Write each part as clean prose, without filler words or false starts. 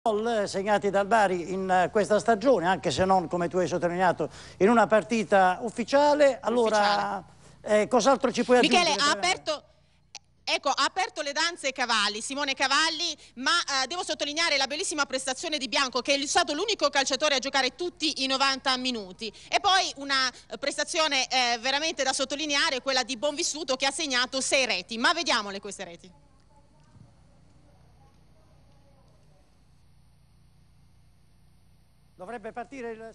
gol segnati dal Bari in questa stagione, anche se non, come tu hai sottolineato, in una partita ufficiale. Allora, cos'altro ci puoi aggiungere? Michele, ha aperto le danze ai cavalli, Simone Cavalli, ma devo sottolineare la bellissima prestazione di Bianco, che è stato l'unico calciatore a giocare tutti i 90 minuti. E poi una prestazione veramente da sottolineare, quella di Bonvissuto, che ha segnato 6 reti. Ma vediamole queste reti. Dovrebbe partire il...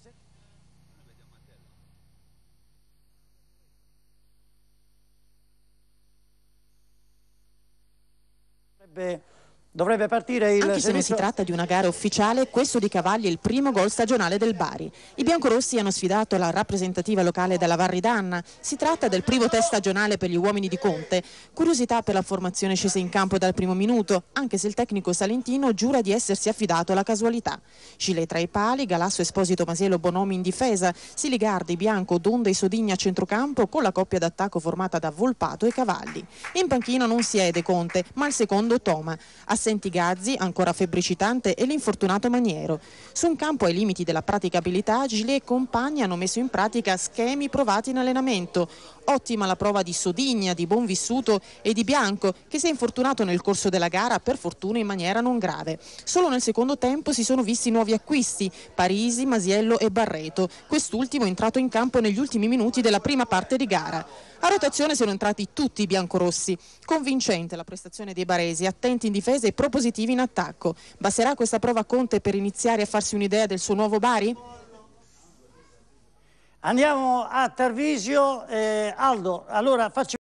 Dovrebbe partire il Anche se non si tratta di una gara ufficiale, questo di Cavalli è il primo gol stagionale del Bari. I biancorossi hanno sfidato la rappresentativa locale della Val Ridanna. Si tratta del primo test stagionale per gli uomini di Conte. Curiosità per la formazione scesa in campo dal primo minuto, anche se il tecnico salentino giura di essersi affidato alla casualità. Gilet tra i pali, Galasso, Esposito, Masiello, Bonomi in difesa, Siligardi, Bianco, Donda e Sodigna a centrocampo con la coppia d'attacco formata da Volpato e Cavalli. In panchina non siede Conte, ma il secondo Toma. Assenti Gazzi, ancora febbricitante, e l'infortunato Maniero. Su un campo ai limiti della praticabilità, Gilet e compagni hanno messo in pratica schemi provati in allenamento. Ottima la prova di Sodigna, di Bonvissuto e di Bianco, che si è infortunato nel corso della gara, per fortuna in maniera non grave. Solo nel secondo tempo si sono visti nuovi acquisti: Parisi, Masiello e Barreto, quest'ultimo entrato in campo negli ultimi minuti della prima parte di gara. A rotazione sono entrati tutti i biancorossi. Convincente la prestazione dei baresi, attenti in difesa e propositivi in attacco. Basterà questa prova a Conte per iniziare a farsi un'idea del suo nuovo Bari? Andiamo a Tarvisio. Aldo, allora facci